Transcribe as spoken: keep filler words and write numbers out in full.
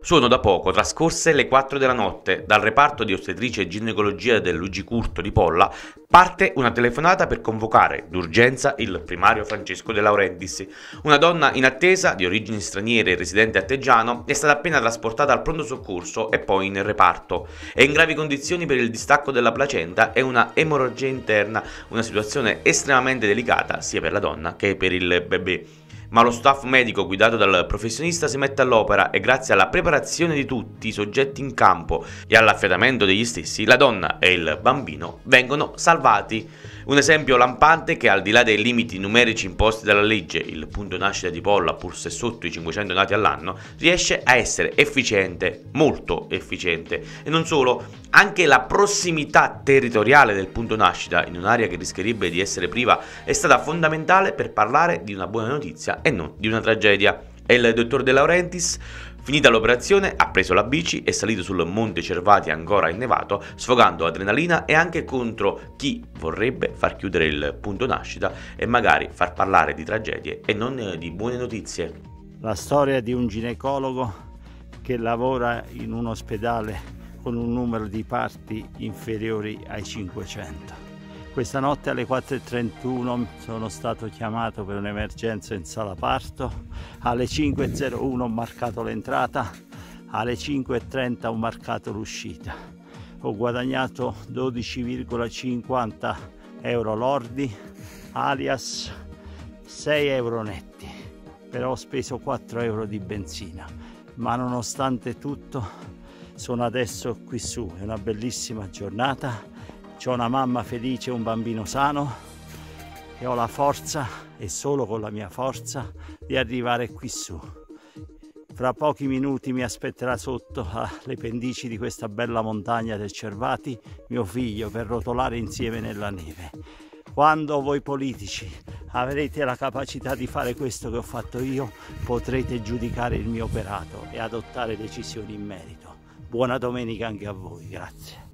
Sono da poco trascorse le quattro della notte. Dal reparto di ostetricia e ginecologia del Luigi Curto di Polla parte una telefonata per convocare d'urgenza il primario Francesco De Laurentiis. Una donna in attesa, di origini straniere e residente a Teggiano, è stata appena trasportata al pronto soccorso e poi in reparto. È in gravi condizioni per il distacco della placenta e una emorragia interna, una situazione estremamente delicata sia per la donna che per il bebè. Ma lo staff medico guidato dal professionista si mette all'opera e grazie alla preparazione di tutti i soggetti in campo e all'affiatamento degli stessi, la donna e il bambino vengono salvati. Un esempio lampante che, al di là dei limiti numerici imposti dalla legge, il punto nascita di Polla, pur se sotto i cinquecento nati all'anno, riesce a essere efficiente, molto efficiente. E non solo, anche la prossimità territoriale del punto nascita, in un'area che rischierebbe di essere priva, è stata fondamentale per parlare di una buona notizia e non di una tragedia. E il dottor De Laurentiis, finita l'operazione, ha preso la bici e salito sul Monte Cervati ancora innevato, sfogando adrenalina e anche contro chi vorrebbe far chiudere il punto nascita e magari far parlare di tragedie e non di buone notizie. La storia di un ginecologo che lavora in un ospedale con un numero di parti inferiori ai cinquecento. Questa notte alle quattro e trentuno sono stato chiamato per un'emergenza in sala parto, alle cinque e zero uno ho marcato l'entrata, alle cinque e trenta ho marcato l'uscita. Ho guadagnato dodici virgola cinquanta euro lordi, alias sei euro netti, però ho speso quattro euro di benzina, ma nonostante tutto sono adesso qui su, è una bellissima giornata. C'ho una mamma felice e un bambino sano e ho la forza, e solo con la mia forza, di arrivare qui su. Fra pochi minuti mi aspetterà sotto alle pendici di questa bella montagna del Cervati mio figlio per rotolare insieme nella neve. Quando voi politici avrete la capacità di fare questo che ho fatto io, potrete giudicare il mio operato e adottare decisioni in merito. Buona domenica anche a voi, grazie.